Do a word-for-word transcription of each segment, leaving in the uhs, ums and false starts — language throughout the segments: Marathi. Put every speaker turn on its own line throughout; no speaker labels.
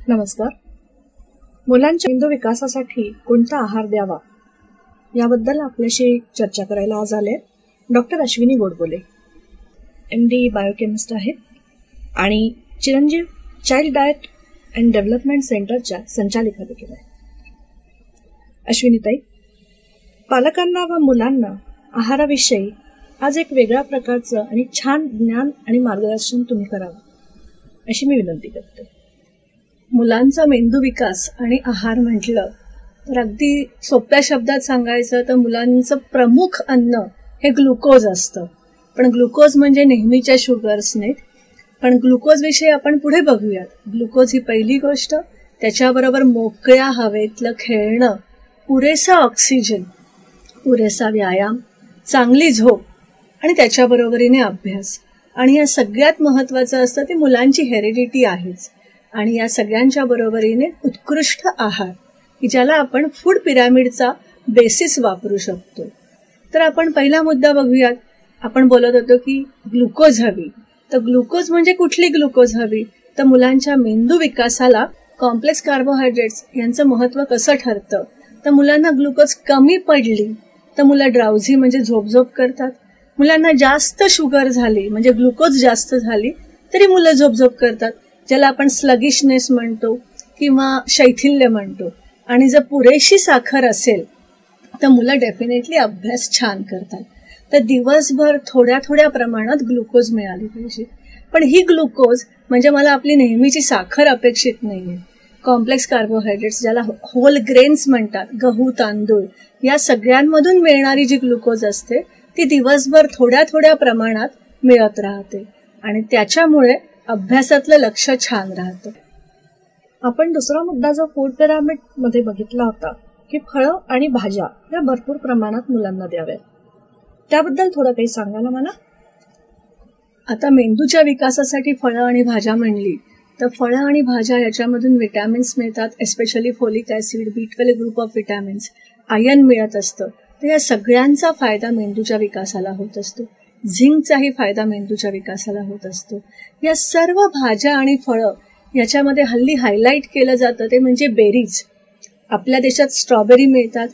नमस्कार. मुलांच्या मेंदू विकासासाठी कोणता आहार द्यावा याबद्दल आपल्याशी चर्चा करायला आज आले doctor Ashwini Godbole. M D biochemist आहेत आणि चिरंजीव चाइल्ड डाएट अँड डेव्हलपमेंट सेंटरच्या संचालिका देखील आहेत. अश्विनीताई, पालकांना व मुलांना आहाराविषयी आज एक वेगळ्या प्रकारचं आणि छान ज्ञान आणि मार्गदर्शन तुम्ही करावं अशी मी विनंती करते.
मुलांचा मेंदू विकास आणि आहार म्हटलं तर अगदी सोप्या शब्दात सांगायचं तर मुलांचं प्रमुख अन्न हे ग्लुकोज असतं. पण ग्लुकोज म्हणजे नेहमीच्या शुगर्स नाहीत, पण ग्लुकोज विषयी आपण पुढे बघूयात. ग्लुकोज ही पहिली गोष्ट, त्याच्याबरोबर मोकळ्या हवेतलं खेळणं, पुरेसा ऑक्सिजन, पुरेसा व्यायाम, चांगली झोप आणि त्याच्याबरोबरीने अभ्यास. आणि या सगळ्यात महत्वाचं असतं ते मुलांची हेरिडिटी आहेच. आणि या सगळ्यांच्या बरोबरीने उत्कृष्ट आहार की ज्याला आपण फूड पिरामिडचा बेसिस वापरू शकतो. तर आपण पहिला मुद्दा बघूयात. आपण बोलत होतो की ग्लुकोज हवी. तर ग्लुकोज म्हणजे कुठली ग्लुकोज हवी? तर मुलांच्या मेंदू विकासाला कॉम्प्लेक्स कार्बोहायड्रेट्स यांचं महत्व कसं ठरतं? तर मुलांना ग्लुकोज कमी पडली तर मुलं ड्राउझी म्हणजे झोपझोप करतात. मुलांना जास्त शुगर झाली म्हणजे ग्लुकोज जास्त झाली तरी मुलं झोपझोप करतात, ज्याला आपण स्लगिशनेस म्हणतो किंवा शैथिल्य म्हणतो. आणि जर पुरेशी साखर असेल तर मुलं डेफिनेटली अभ्यास छान करतात. तर दिवसभर थोड्या थोड्या प्रमाणात ग्लुकोज मिळाली पाहिजे. पण ही ग्लुकोज म्हणजे मला आपली नेहमीची साखर अपेक्षित नाहीये. कॉम्प्लेक्स कार्बोहायड्रेट्स ज्याला होल ग्रेन्स म्हणतात, गहू, तांदूळ, या सगळ्यांमधून मिळणारी जी ग्लुकोज असते ती दिवसभर थोड्या थोड्या प्रमाणात मिळत राहते आणि त्याच्यामुळे अभ्यासातलं लक्ष छान राहतं.
आपण दुसरा मुद्दा जो फूड पिरामिड मध्ये बघितला होता की फळं आणि भाज्या या भरपूर प्रमाणात मुलांना द्याव्यात, त्याबद्दल थोडं काही सांगायला मला.
आता मेंदूच्या विकासासाठी फळं आणि भाज्या म्हणली तर फळं आणि भाज्या याच्यामधून विटॅमिन्स मिळतात, especially folic acid, B twelve group of vitamins, iron मिळत असतं. तर या सगळ्यांचा फायदा मेंदूच्या विकासाला होत असतो. झिंकचाही फायदा मेंदूच्या विकासाला होत असतो. या सर्व भाज्या आणि फळं याच्यामध्ये हल्ली हायलाईट केलं जातं ते म्हणजे बेरीज. आपल्या देशात स्ट्रॉबेरी मिळतात,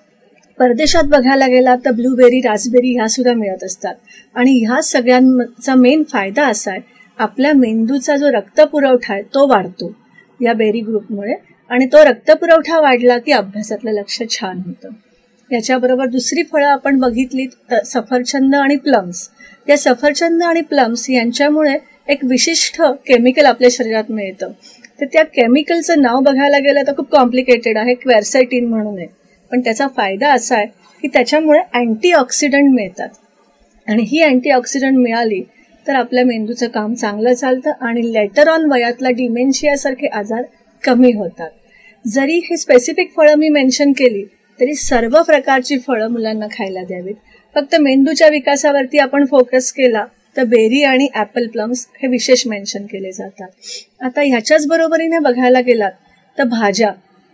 परदेशात बघायला गेला तर ब्लूबेरी, रास्बेरी ह्या सुद्धा मिळत असतात. आणि ह्या सगळ्यांचा मेन फायदा असा आहे आपल्या मेंदूचा जो रक्तपुरवठा आहे तो वाढतो या बेरी ग्रुपमुळे. आणि तो रक्तपुरवठा वाढला की अभ्यासातलं लक्ष छान होतं. याच्याबरोबर दुसरी फळं आपण बघितली सफरचंद आणि प्लम्स. या सफरचंद आणि प्लम्स यांच्यामुळे एक विशिष्ट केमिकल आपल्या शरीरात मिळतं. तर त्या केमिकलचं नाव बघायला गेलं तर खूप कॉम्प्लिकेटेड आहे, क्वेरसेटिन म्हणून आहे. पण त्याचा फायदा असा आहे की त्याच्यामुळे अँटीऑक्सिडंट मिळतात आणि ही अँटीऑक्सिडंट मिळाली तर आपल्या मेंदूचं काम चांगलं चालतं आणि लेटर ऑन वयातला डिमेन्शियासारखे आजार कमी होतात. जरी हे स्पेसिफिक फळं मी मेन्शन केली तरी सर्व प्रकारची फळं मुलांना खायला द्यावीत. फक्त मेंदूच्या विकासावरती आपण फोकस केला तर बेरी आणि ऍपल, प्लम्स हे विशेष मेन्शन केले जातात. आता ह्याच्याच बरोबरीने बघायला गेलात तर भाज्या,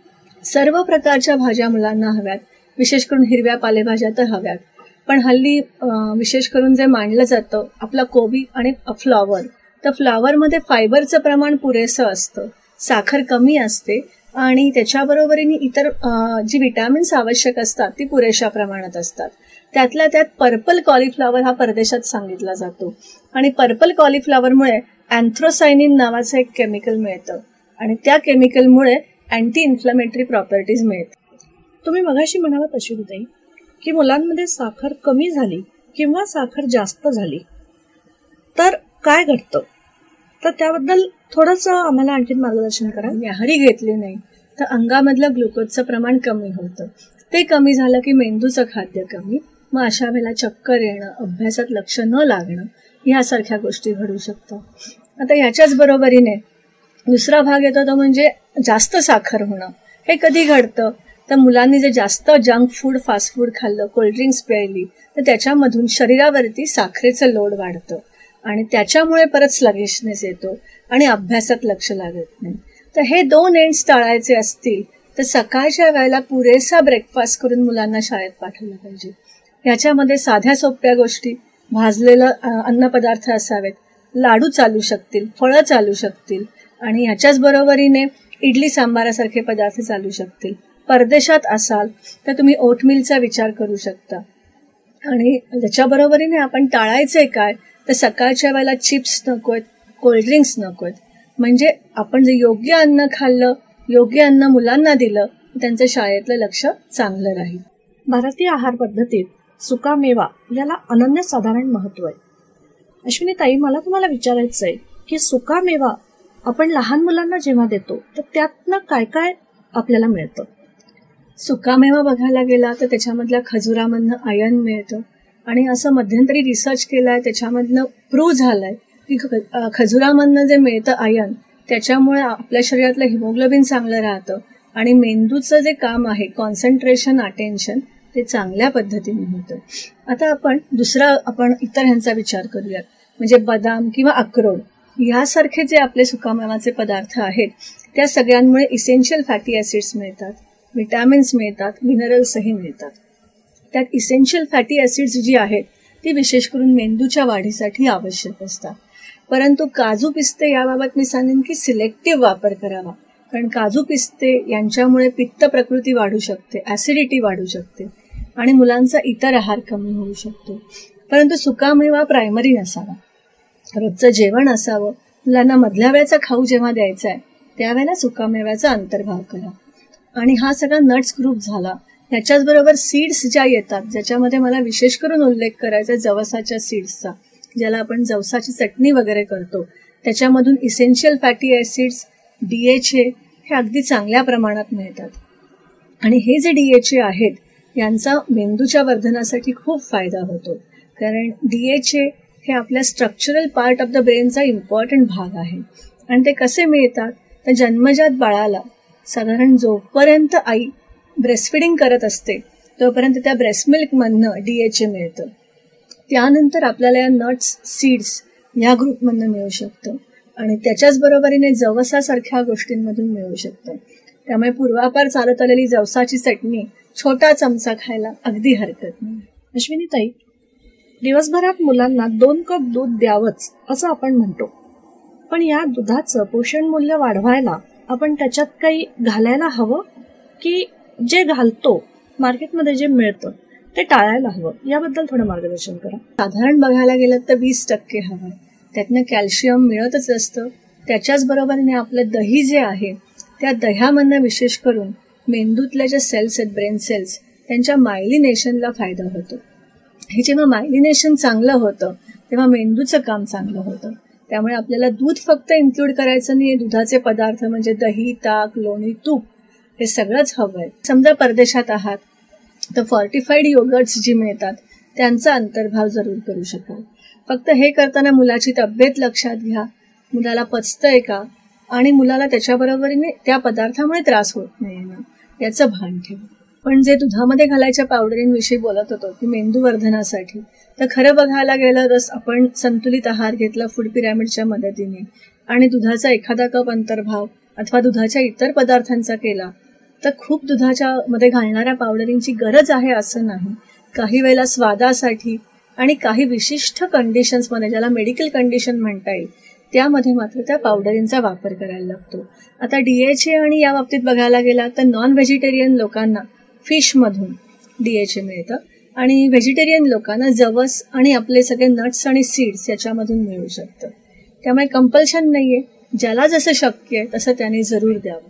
सर्व प्रकारच्या भाज्या मुलांना हव्यात, विशेष करून हिरव्या पालेभाज्या तर हव्यात. पण हल्ली विशेष करून जे मांडलं जातं आपला कोबी आणि फ्लॉवर, तर फ्लॉवरमध्ये फायबरचं प्रमाण पुरेसं असतं, साखर कमी असते आणि त्याच्याबरोबरीने इतर जी विटॅमिन्स आवश्यक असतात ती पुरेशा प्रमाणात असतात. त्यातल्या त्यात पर्पल कॉलीफ्लॉवर हा परदेशात सांगितला जातो आणि पर्पल कॉलीफ्लॉवरमुळे अँथ्रोसायनिन नावाचं एक केमिकल मिळतं आणि त्या केमिकलमुळे अँटी इन्फ्लमेटरी प्रॉपर्टीज मिळतात.
तुम्ही मगाशी म्हणालात अश्विनीताई की मुलांमध्ये साखर कमी झाली किंवा साखर जास्त झाली तर काय घडतं, तर त्याबद्दल थोडंसं आम्हाला आणखी मार्गदर्शन करा.
न्याहारी घेतली नाही तर अंगामधलं ग्लुकोजचं प्रमाण कमी होतं. ते कमी झालं की मेंदूचं खाद्य कमी, मग अशा वेळेला चक्कर येणं, अभ्यासात लक्ष न लागणं यासारख्या गोष्टी घडू शकतात. आता याच्याच बरोबरीने दुसरा भाग येतो तो म्हणजे जास्त साखर होणं. हे कधी घडतं तर मुलांनी जे जास्त जंक फूड, फास्ट फूड खाल्लं, कोल्ड्रिंक्स प्यायली तर त्याच्यामधून शरीरावरती साखरेचं लोड वाढतं आणि त्याच्यामुळे परत स्लगिशनेस येतो आणि अभ्यासात लक्ष लागत नाही. तर हे दोन एंड्स टाळायचे असतील तर सकाळच्या वेळेला पुरेसा ब्रेकफास्ट करून मुलांना शाळेत पाठवलं पाहिजे. याच्यामध्ये साध्या सोप्या गोष्टी, भाजलेलं अन्नपदार्थ असावेत, लाडू चालू शकतील, फळं चालू शकतील आणि ह्याच्याच बरोबरीने इडली सांबारासारखे पदार्थ चालू शकतील. परदेशात असाल तर तुम्ही ओटमीलचा विचार करू शकता. आणि त्याच्या बरोबरीने आपण टाळायचंय काय, तर सकाळच्या वेळेला चिप्स नकोत, कोल्ड्रिंक्स नकोत. म्हणजे आपण जे योग्य अन्न खाल्लं, योग्य अन्न मुलांना दिलं, त्यांचं शाळेतलं लक्ष चांगलं राहील.
भारतीय आहार पद्धतीत सुका मेवा याला अनन्यसाधारण महत्व आहे. अश्विनी ताई, मला तुम्हाला विचारायचं आहे की सुका मेवा आपण लहान मुलांना जेव्हा देतो तर त्यातनं काय काय आपल्याला मिळतं?
सुकामेवा बघायला गेला तर त्याच्यामधल्या खजुरामधनं आयर्न मिळतं. आणि असं मध्यंतरी रिसर्च केलाय, त्याच्यामधनं प्रूव्ह झालंय की खजुरामधनं जे मिळतं आयर्न, त्याच्यामुळे आपल्या शरीरातलं हिमोग्लोबिन चांगलं राहतं आणि मेंदूचं जे काम आहे, कॉन्सन्ट्रेशन, अटेन्शन, ते चांगल्या पद्धतीने होतं. आता आपण दुसरा आपण इतर ह्यांचा विचार करूयात, म्हणजे बदाम किंवा अक्रोड यासारखे जे आपले सुकामेवाचे पदार्थ आहेत, त्या सगळ्यांमुळे इसेन्शियल फॅटी ऍसिड्स मिळतात, विटॅमिन्स मिळतात, मिनरल्सही मिळतात. त्यात इसेन्शियल फॅटी ऍसिड्स जी आहेत ती विशेष करून मेंदूच्या वाढीसाठी आवश्यक असतात. परंतु काजू पिस्ते याबाबत मी सांगेन की सिलेक्टिव्ह वापर करावा, कारण काजू पिस्ते यांच्यामुळे पित्त प्रकृती वाढू शकते, ऍसिडिटी वाढू शकते आणि मुलांचा इतर आहार कमी होऊ शकतो. परंतु सुकामेवा प्रायमरी नसावा, रोजचं जेवण असावं. मुलांना मधल्या वेळेचा खाऊ जेव्हा द्यायचा आहे त्यावेळेला सुकामेव्याचा अंतर्भाव करा. आणि हा सगळा नट्स ग्रुप झाला. ह्याच्याच बरोबर सीड्स ज्या येतात, ज्याच्यामध्ये मला विशेष करून उल्लेख करायचा जवसाच्या सीड्सचा, ज्याला आपण जवसाची चटणी वगैरे करतो, त्याच्यामधून इसेन्शियल फॅटी ऍसिड्स, डीएचए हे अगदी चांगल्या प्रमाणात मिळतात. आणि हे जे डीएचए आहेत यांचा मेंदूच्या वर्धनासाठी खूप फायदा होतो, कारण डीएचए हे आपल्या स्ट्रक्चरल पार्ट ऑफ द ब्रेनचा इम्पॉर्टंट भाग आहे. आणि ते कसे मिळतात, तर जन्मजात बाळाला साधारण जोपर्यंत आई ब्रेस्टफिडिंग करत असते तोपर्यंत त्या ब्रेस्ट मिल्कमधनं डीएचए मिळतं. त्यानंतर आपल्याला या नट्स, सीड्स या ग्रुपमधनं मिळू शकतं आणि त्याच्याच बरोबरीने जवसासारख्या गोष्टींमधून मिळू शकतं. त्यामुळे पूर्वापार चालत आलेली जवसाची चटणी छोटा चमचा खायला अगदी हरकत नाही.
अश्विनी ताई, दिवसभरात मुलांना दोन कप दूध द्यावंच असं आपण म्हणतो, पण या दुधाचं पोषण मूल्य वाढवायला आपण त्याच्यात काही घालायला हवं की जे घालतो मार्केटमध्ये जे मिळतं ते टाळायला हवं? याबद्दल थोडं मार्गदर्शन करा.
साधारण बघायला गेलं तर वीस टक्के हवं. त्यातनं कॅल्शियम मिळतच असतं. त्याच्याच बरोबरीने आपलं दही जे आहे त्या दह्यामधनं विशेष करून मेंदूतल्या ज्या सेल्स आहेत, ब्रेन सेल्स, त्यांच्या मायलिनेशनला फायदा होतो. हे जेव्हा मायलिनेशन चांगलं होतं तेव्हा मेंदूचं काम चांगलं होतं. त्यामुळे आपल्याला दूध फक्त इन्क्लूड करायचं नाही, दुधाचे पदार्थ म्हणजे दही, ताक, लोणी, तूप हे सगळंच हवंय. समजा परदेशात आहात तर फॉर्टिफाईड योगर्ट्स जी मिळतात त्यांचा अंतर्भाव जरूर करू शकाल. फक्त हे करताना मुलाची तब्येत लक्षात घ्या, मुलाला पचतंय का आणि मुलाला त्याच्याबरोबरीने त्या पदार्थामुळे त्रास होत नाही ना याचं भान ठेवा. पण जे दुधामध्ये घालायच्या पावडरींविषयी बोलत होतो की मेंदू वर्धनासाठी, तर खरं बघायला गेलं तर आपण संतुलित आहार घेतला फूड पिरॅमिडच्या मदतीने आणि दुधाचा एखादा कप अंतर्भाव अथवा दुधाच्या इतर पदार्थांचा केला तर खूप दुधाच्या मध्ये घालणाऱ्या पावडरींची गरज आहे असं नाही. काही वेळेला स्वादासाठी आणि काही विशिष्ट कंडिशन्समध्ये, ज्याला मेडिकल कंडिशन म्हणता येईल, त्यामध्ये मात्र त्या पावडरींचा वापर करायला लागतो. आता डीएचए आणि या बाबतीत बघायला गेला तर नॉन व्हेजिटेरियन लोकांना फिशमधून डीएचए मिळतं आणि व्हेजिटेरियन लोकांना जवस आणि आपले सगळे नट्स आणि सीड्स याच्यामधून मिळू शकतं. त्यामुळे कंपल्शन नाहीये, ज्याला जसं शक्य आहे तसं त्याने जरूर द्यावं.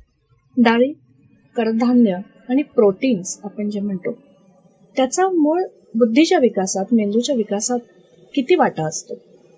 डाळी, कडधान्य आणि प्रोटीन्स आपण जे म्हणतो त्याचा मूळ बुद्धीच्या विकासात, मेंदूच्या विकासात किती वाटा असतो?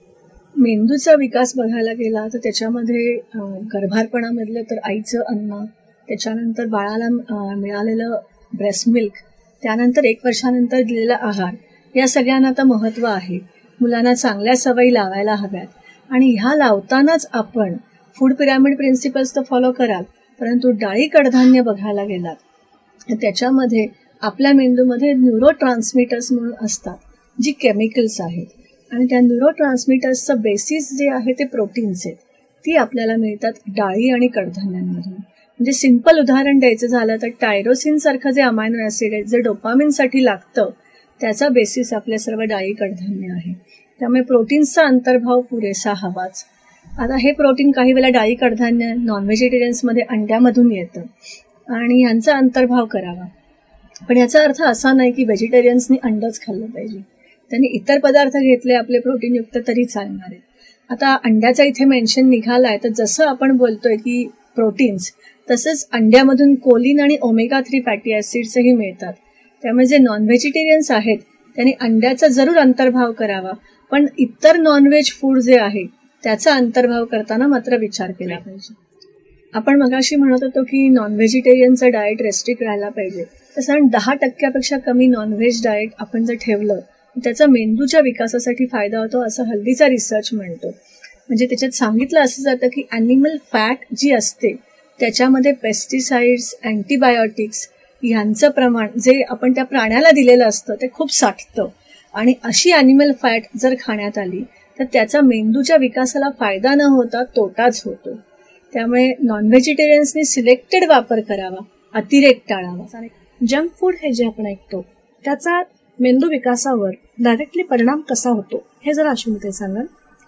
मेंदूचा विकास बघायला गेला तर त्याच्यामध्ये गर्भारपणामधलं तर आईचं अन्न, त्याच्यानंतर बाळाला मिळालेलं ब्रेस्ट मिल्क, त्यानंतर एक वर्षानंतर दिलेला आहार, या सगळ्यांना आता महत्त्व आहे. मुलांना चांगल्या सवयी लावायला हव्यात आणि ह्या लावतानाच आपण फूड पिरॅमिड प्रिन्सिपल्स तर फॉलो कराल, परंतु डाळी कडधान्य बघायला गेलात त्याच्यामध्ये आपल्या मेंदूमध्ये न्यूरो ट्रान्समिटर्स म्हणून असतात जी केमिकल्स आहेत आणि त्या न्यूरो ट्रान्समिटर्सचं बेसिस जे आहे ते प्रोटीन्स आहेत, ती आपल्याला मिळतात डाळी आणि कडधान्यांमधून. म्हणजे सिंपल उदाहरण द्यायचं झालं तर टायरोसिन सारखं जे अमायनो ऍसिड आहे जे डोपामिनसाठी लागतं त्याचा बेसिस आपल्या सर्व डाळी कडधान्य आहे. त्यामुळे प्रोटीन्सचा अंतर्भाव पुरेसा हवाच. आता हे प्रोटीन काही वेळेला डाळी कडधान्य नॉन व्हेजिटेरियन्समध्ये अंड्यामधून येतं आणि यांचा अंतर्भाव करावा. पण याचा अर्थ असा नाही की व्हेजिटेरियन्सनी अंडच खाल्लं पाहिजे. त्यांनी इतर पदार्थ घेतले आपले प्रोटीनयुक्त तरी चालणार आहे. आता अंड्याचा इथे मेन्शन निघालाय तर जसं आपण बोलतोय की प्रोटीन्स, तसंच अंड्यामधून कोलिन आणि ओमेगा थ्री फॅटी ऍसिड्सही मिळतात. त्यामुळे जे नॉन व्हेजिटेरियन्स आहेत त्यांनी अंड्याचा जरूर अंतर्भाव करावा, पण इतर नॉनव्हेज फूड जे आहे त्याचा अंतर्भाव करताना मात्र विचार केला पाहिजे. आपण मगाशी म्हणत होतो की नॉन व्हेजिटेरियनचं डाएट रेस्ट्रिक्ट राहायला पाहिजे. तसं दहा टक्क्यापेक्षा कमी नॉनव्हेज डाएट आपण जर ठेवलं त्याचा मेंदूच्या विकासासाठी फायदा होतो असं हल्लीचा रिसर्च म्हणतो. म्हणजे त्याच्यात सांगितलं असं जातं की ॲनिमल फॅट जी असते त्याच्यामध्ये पेस्टिसाइड्स, अँटीबायोटिक्स यांचं प्रमाण जे आपण त्या प्राण्याला दिलेलं असतं ते खूप साठतं आणि अशी ॲनिमल फॅट जर खाण्यात आली तर त्याचा मेंदूच्या विकासाला फायदा न होता तोटाच होतो. त्यामुळे नॉन व्हेजिटेरियन्सनी सिलेक्टेड वापर करावा, अतिरेक टाळावा.
जंक फूड हे जे आपण ऐकतो त्याचा मेंदू विकासावर डायरेक्टली परिणाम कसा होतो हे जरा अश्विनी सांगाल?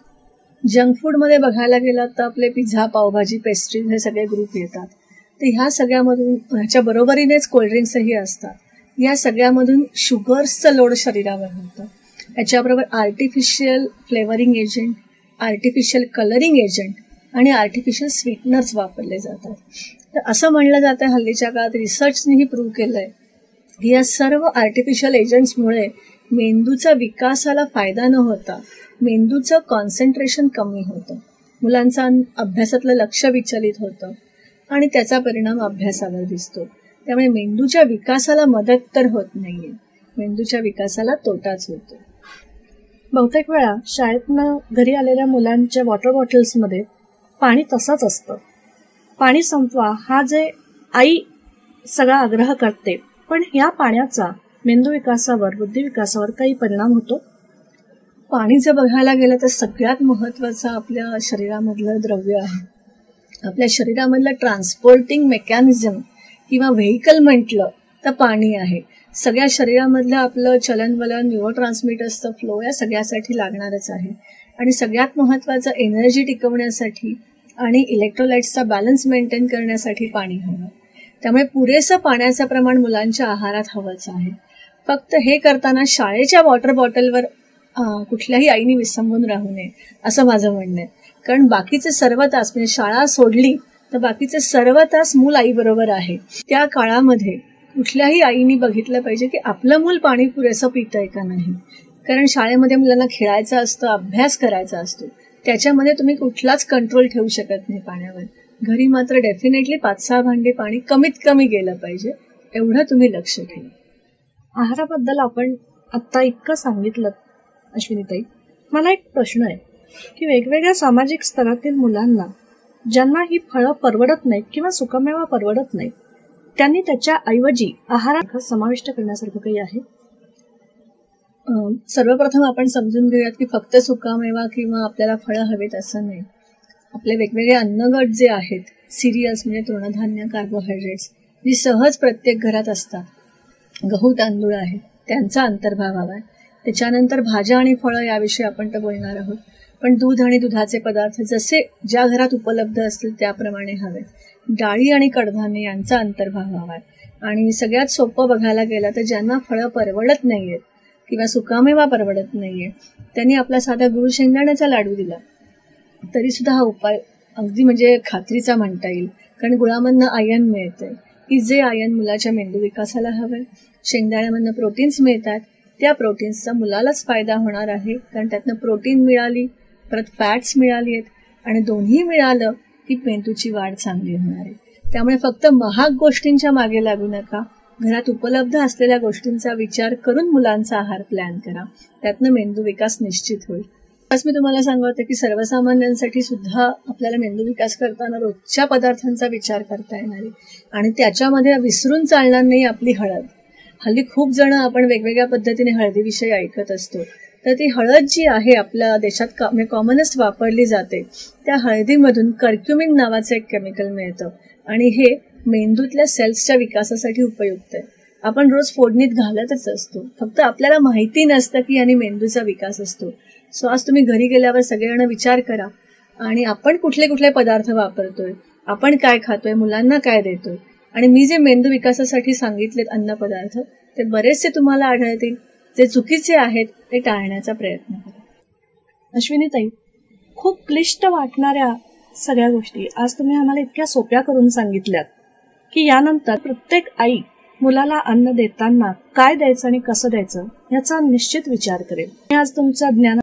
जंक फूडमध्ये बघायला गेलात तर आपले पिझ्झा, पावभाजी, पेस्ट्रीज हे सगळे ग्रुप येतात. तर ह्या सगळ्यामधून ह्याच्या बरोबरीनेच कोल्ड्रिंक्सही असतात. या सगळ्यामधून शुगर्सचं लोड शरीरावर होतं. याच्याबरोबर artificial flavouring agent, artificial colouring agent आणि आर्टिफिशियल स्वीटनर्स वापरले जातात. तर असं म्हणलं जातं हल्लीच्या काळात, रिसर्चनेही प्रूव्ह केलंय की या सर्व आर्टिफिशियल एजंट्समुळे मेंदूचा विकासाला फायदा न होता मेंदूचं कॉन्सन्ट्रेशन कमी होतं, मुलांचं अभ्यासातलं लक्ष विचलित होतं आणि त्याचा परिणाम अभ्यासावर दिसतो. त्यामुळे मेंदूच्या विकासाला मदत तर होत नाहीये, मेंदूच्या विकासाला तोटाच होतो.
बहुतेक वेळा शाळेतनं घरी आलेल्या मुलांच्या वॉटर बॉटल्समध्ये पाणी तसंच असतं. पाणी संपवा हा जे आई सगळा आग्रह करते, पण या पाण्याचा मेंदू विकासावर, बुद्धी विकासावर काही परिणाम होतो?
पाणी जर बघायला गेलं तर सगळ्यात महत्वाचं आपल्या शरीरामधलं द्रव्य आहे. आपल्या शरीरामधलं ट्रान्सपोर्टिंग मेकॅनिझम किंवा व्हेकल म्हटलं तर पाणी आहे. सगळ्या शरीरामधलं आपलं चलनवलन, न्यूरो ट्रान्समिटर्सचं फ्लो या सगळ्यासाठी लागणारच आहे. आणि सगळ्यात महत्वाचं एनर्जी टिकवण्यासाठी आणि इलेक्ट्रोलाइट्सचा बॅलन्स मेंटेन करण्यासाठी पाणी हवं. त्यामुळे पुरेसं पाण्याचं प्रमाण मुलांच्या आहारात हवंच आहे. फक्त हे करताना शाळेच्या वॉटर बॉटलवर कुठल्याही आईने विसंबून राहू नये असं माझं म्हणणं आहे. कारण बाकीचे सर्व तास, म्हणजे शाळा सोडली तर बाकीचे सर्व तास मूल आईबरोबर आहे. त्या काळामध्ये कुठल्याही आईने बघितलं पाहिजे की आपलं मूल पाणी पुरेसं पितंय का नाही. कारण शाळेमध्ये मुलांना खेळायचं असतं, अभ्यास करायचा असतो, त्याच्यामध्ये तुम्ही कुठलाच कंट्रोल ठेवू शकत नाही पाण्यावर. घरी मात्र डेफिनेटली पाच सहा भांडी पाणी कमीत कमी गेलं पाहिजे, एवढं तुम्ही लक्ष ठेवा.
आहाराबद्दल आपण आत्ता इतकं सांगितलं अश्विनीताई, मला एक प्रश्न आहे की वेगवेगळ्या सामाजिक स्तरातील मुलांना ज्यांना ही फळं परवडत नाहीत किंवा सुकामेवा परवडत नाहीत, त्यांनी त्याच्या ऐवजी आहारात समाविष्ट करण्यासारखं काही आहे?
सर्वप्रथम आपण समजून घेऊयात की फक्त सुकामेवा किंवा आपल्याला फळं हवेत असं नाही. आपले वेगवेगळे अन्नगट जे आहेत, सिरियल्स म्हणजे तृणधान्य, कार्बोहायड्रेट्स जी सहज प्रत्येक घरात असतात, गहू तांदूळ आहे, त्यांचा अंतर्भाव हवा आहे. त्याच्यानंतर भाज्या आणि फळं याविषयी आपण तर बोलणार आहोत, पण दूध आणि दुधाचे पदार्थ जसे ज्या घरात उपलब्ध असतील त्याप्रमाणे हवेत. डाळी आणि कडधान्य यांचा अंतर्भाव हवा आहे. आणि सगळ्यात सोपं बघायला गेलं तर ज्यांना फळं परवडत नाहीयेत किंवा सुकामेवा परवडत नाहीये त्यांनी आपला साधा गुळ शेंगदाण्याचा लाडू दिला तरी सुद्धा हा उपाय अगदी म्हणजे खात्रीचा म्हणता येईल. कारण गुळामधनं आयर्न मिळतंय की जे आयर्न मुलाच्या मेंदू विकासाला हवंय. शेंगदाण्यामधनं प्रोटीन्स मिळतात, त्या प्रोटीन्सचा मुलालाच फायदा होणार आहे, कारण त्यातनं प्रोटीन मिळाली, परत फॅट्स मिळाली आहेत आणि दोन्ही मिळालं की मेंदूची वाढ चांगली होणार आहे. त्यामुळे फक्त महाग गोष्टींच्या मागे लागू नका, घरात उपलब्ध असलेल्या गोष्टींचा विचार करून मुलांचा आहार प्लॅन करा, त्यातनं मेंदू विकास निश्चित होईल. आज मी तुम्हाला सांगते की सर्वसामान्यांसाठी सुद्धा आपल्याला मेंदू विकास करताना रोजच्या पदार्थांचा विचार करता येणार आहे आणि त्याच्यामध्ये विसरून चालणार नाही आपली हळद. हल्ली खूप जण आपण वेगवेगळ्या पद्धतीने हळदीविषयी ऐकत असतो, तर ती हळद जी आहे आपल्या देशात कॉमनेस्ट वापरली जाते, त्या हळदीमधून कर्क्युमिन नावाचं एक केमिकल मिळतं आणि हे मेंदूतल्या सेल्सच्या विकासासाठी उपयुक्त आहे. आपण रोज फोडणीत घालतच असतो, फक्त आपल्याला माहिती नसतं की याने मेंदूचा विकास असतो. सो आज तुम्ही घरी गेल्यावर सगळेजण विचार करा आणि आपण कुठले कुठले पदार्थ वापरतोय, आपण काय खातोय, मुलांना काय देतोय, आणि मी जे मेंदू विकासासाठी सांगितलेत अन्न पदार्थ ते बरेचसे तुम्हाला आढळतील. जे चुकीचे आहेत ते टाळण्याचा प्रयत्न करा.
अश्विनीताई, खूप क्लिष्ट वाटणाऱ्या सगळ्या गोष्टी आज तुम्ही आम्हाला इतक्या सोप्या करून सांगितल्यात की यानंतर प्रत्येक आई मुलाला अन्न देताना काय द्यायचं आणि कसं द्यायचं याचा निश्चित विचार करेल. आज तुमचं ज्ञान